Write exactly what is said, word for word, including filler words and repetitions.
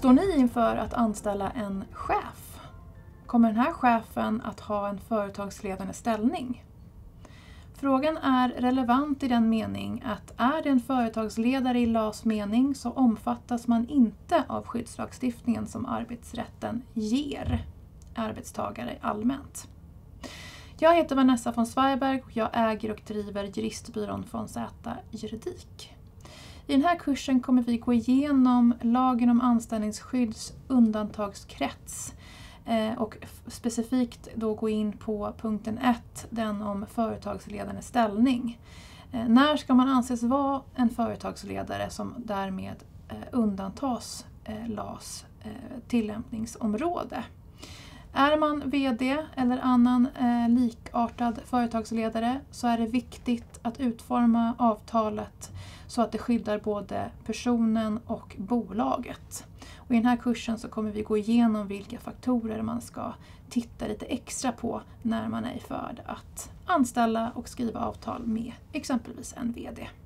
Står ni inför att anställa en chef? Kommer den här chefen att ha en företagsledande ställning? Frågan är relevant i den mening att är det en företagsledare i L A S mening så omfattas man inte av skyddslagstiftningen som arbetsrätten ger arbetstagare allmänt. Jag heter Vanessa von Zweiberg och jag äger och driver juristbyrån von Z Juridik. I den här kursen kommer vi gå igenom lagen om anställningsskydds undantagskrets och specifikt då gå in på punkten ett, den om företagsledande ställning. När ska man anses vara en företagsledare som därmed undantas L A S tillämpningsområde? Är man vd eller annan eh, likartad företagsledare så är det viktigt att utforma avtalet så att det skyddar både personen och bolaget. Och i den här kursen så kommer vi gå igenom vilka faktorer man ska titta lite extra på när man är i färd att anställa och skriva avtal med exempelvis en vd.